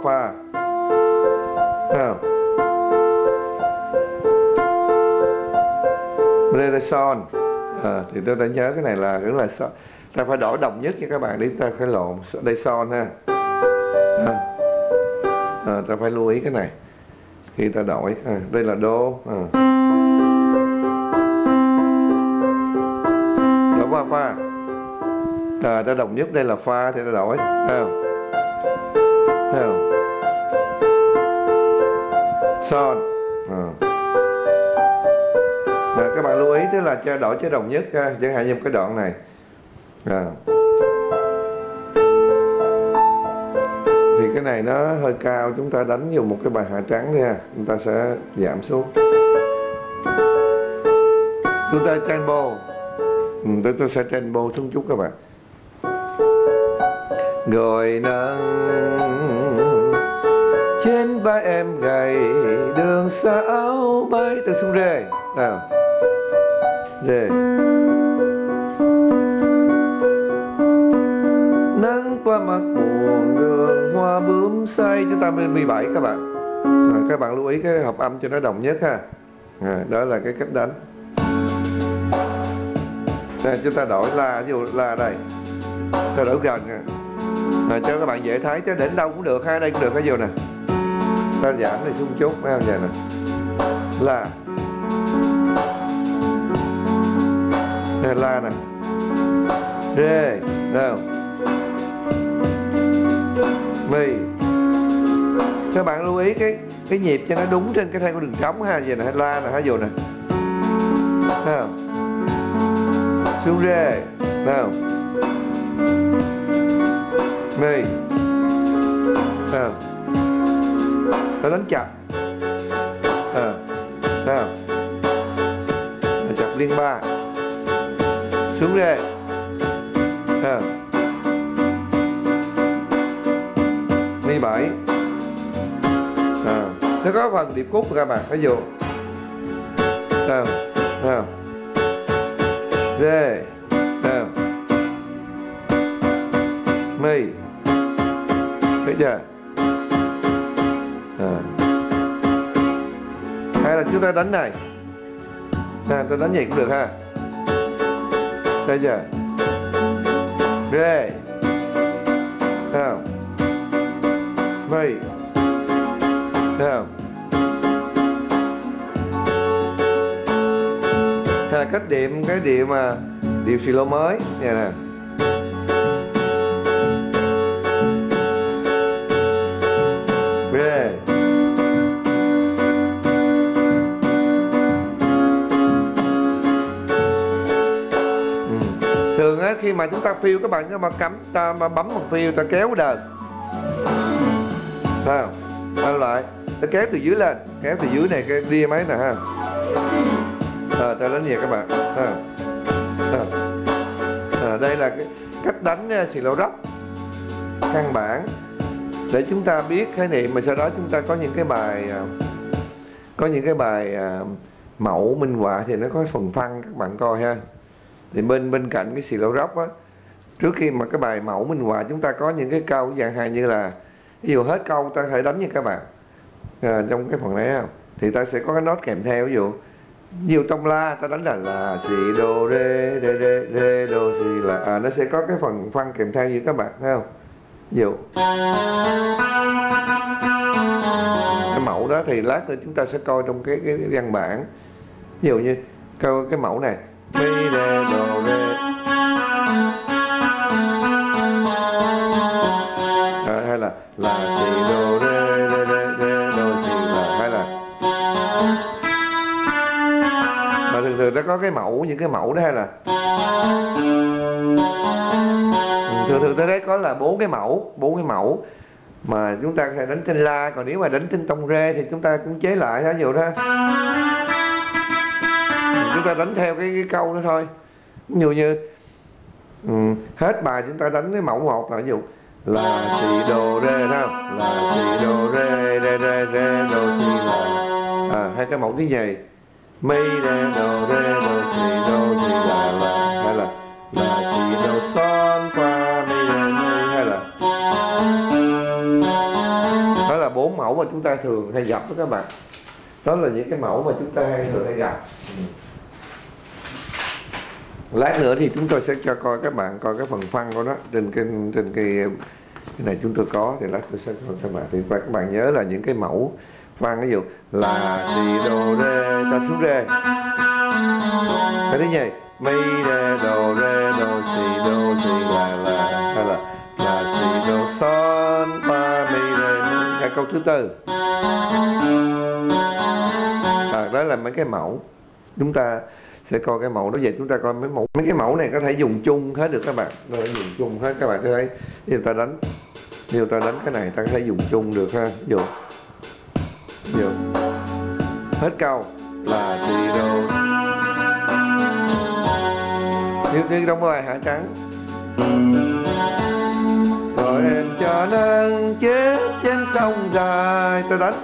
fa. Không? Rê son. Thì tôi đã nhớ cái này là cũng là son. Ta phải đổi đồng nhất nha các bạn, để ta phải lộn đây son ha. Ta phải lưu ý cái này khi ta đổi. Đây là đô. Đổi qua pha. Ta đồng nhất đây là pha thì ta đổi. Thấy không? Thấy không? Son. Các bạn lưu ý tức là cho đổi chế đồng nhất, chẳng hạn như một cái đoạn này. Thì cái này nó hơi cao, chúng ta đánh vô một cái bài hạ trắng đi ha, chúng ta sẽ giảm xuống. Chúng ta tempo, tôi sẽ tempo xuống chút các bạn. Rồi nâng trên vai em gầy, đường xa áo bay từ xuống rê. Nào, rê. Nắng qua mặt buồn đường hoa bướm say. Chúng ta bên mi 7 các bạn. Các bạn lưu ý cái hợp âm cho nó đồng nhất ha. Đó là cái cách đánh. Đây, chúng ta đổi la, ví dụ la đây, ta đổi gần cho các bạn dễ thấy, chứ đến đâu cũng được ha, đây cũng được cái vô nè. Ta giảm này xuống chút, thấy không vậy nè. La, đây la nè, rê, đâu, mi. Các bạn lưu ý cái nhịp cho nó đúng trên cái thang của đường trống ha, vậy nè, la nè, hả vô nè, thấy không? Xuống rê, nào, mi, nào, ta đánh chặt, nào, chặt liên ba, xuống rê, mi 7, nó có phần điệp khúc các bạn, ví dụ, nào, rê, mi, thấy chưa? Hay là chúng ta đánh này, ta đánh vậy cũng được ha, thấy chưa? Rê, mi, thấy không? Hay là cách điệu cái điệu mà điệu xì lô mới nha nè. Rê, thường á khi mà chúng ta phiêu các bạn ta bấm một phiêu ta kéo đờn, thấy không? Quay lại, ta kéo từ dưới lên, kéo từ dưới này cái đi máy nè ha. Ta đánh về các bạn. Đây là cái cách đánh xì lô rock căn bản để chúng ta biết khái niệm, mà sau đó chúng ta có những cái bài mẫu minh họa thì nó có phần phân các bạn coi ha. Thì bên cạnh cái xì lô rock á, trước khi mà cái bài mẫu minh họa chúng ta có những cái câu dạng hài như là ví dụ hết câu ta thể đánh như các bạn trong cái phần này không, thì ta sẽ có cái nốt kèm theo, ví dụ trong la ta đánh là si đô rê rê rê rê đô si là nó sẽ có cái phần phân kèm theo như các bạn thấy không. Ví dụ cái mẫu đó thì lát nữa chúng ta sẽ coi trong cái văn bản, ví dụ như cái mẫu này mi rê đô rê, hay là si đô rê rê rê rê đô si là, hay là mà thường nó có cái mẫu, những cái mẫu đó, hay là thường tới đấy có là 4 cái mẫu mà chúng ta có thể đánh trên la, còn nếu mà đánh trên tông rê thì chúng ta cũng chế lại ví dụ đó, chúng ta đánh theo cái câu đó thôi. Ví dụ như hết bài chúng ta đánh cái mẫu 1 là ví dụ là si đô rê, thấy không? Là si đô rê rê rê rê đô si là hay cái mẫu thứ nhì mi rê đô si là, hay là si đô son qua mi rê mi, hay là mẫu mà chúng ta thường hay gặp đó các bạn. Đó là những cái mẫu mà chúng ta thường hay gặp. Lát nữa thì chúng tôi sẽ cho coi các bạn coi cái phần phân của nó trên cái này chúng tôi có, thì lát tôi sẽ cho các bạn. Thì các bạn nhớ là những cái mẫu phân, ví dụ là si đô rê ta xuống rê, cái thứ nhì mi rê đô si la, hay là si đô son fa mi rê. Cái câu thứ tư đó là mấy cái mẫu. Chúng ta sẽ coi cái mẫu đó, về chúng ta coi mấy cái mẫu này có thể dùng chung hết được các bạn, nó dùng chung hết các bạn thấy. Nếu ta đánh cái này ta có thể dùng chung được ha. Ví dụ hết câu là si đô, như trong bài Hạ Trắng, rồi em cho nắng chết trên sông dài, tôi đánh.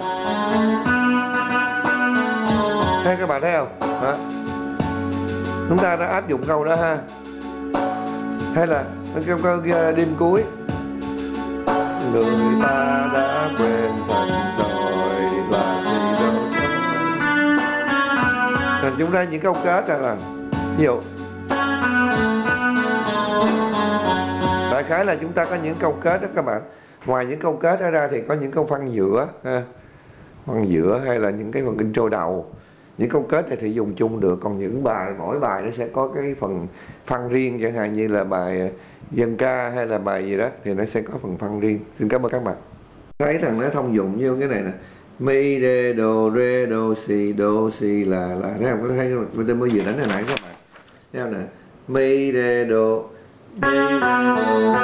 Hay các bạn thấy không? Đó. Chúng ta đã áp dụng câu đó ha. Hay là câu đêm cuối, người ta đã quên thật rồi là gì đâu. Nên chúng ta những câu kết là ví dụ đại khái là chúng ta có những câu kết đó các bạn. Ngoài những câu kết đó ra thì có những câu phân giữa ha. Phân giữa hay là những cái phần intro đầu. Những câu kết này thì dùng chung được, còn những bài, mỗi bài nó sẽ có cái phần phân riêng, chẳng hạn như là bài dân ca hay là bài gì đó thì nó sẽ có phần phân riêng. Xin cảm ơn các bạn. Thấy rằng nó thông dụng như cái này nè, mi rê đô si là thấy không? Có thấy không? Tôi mới vừa đánh hồi nãy các bạn thấy không nè, mi rê đô